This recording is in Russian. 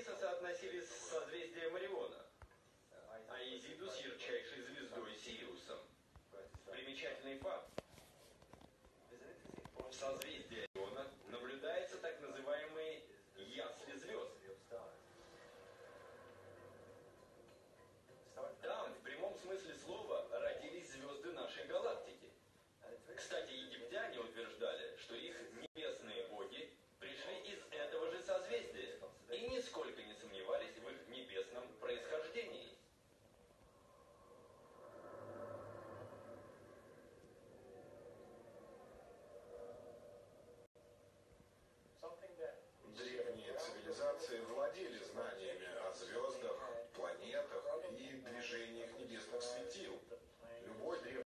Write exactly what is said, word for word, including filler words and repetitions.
Месяцы соотносились с созвездием Ориона, а Изиду с ярчайшей звездой Сириусом. Примечательный факт. В созвездии Ориона наблюдается так называемый ясли звезд. Там, в прямом смысле слова, родились звезды нашей галактики. Кстати, египтяне утверждали, что их небесные боги пришли из этого же созвездия и нисколько не сомневались в их небесном происхождении. Древние цивилизации владели знанием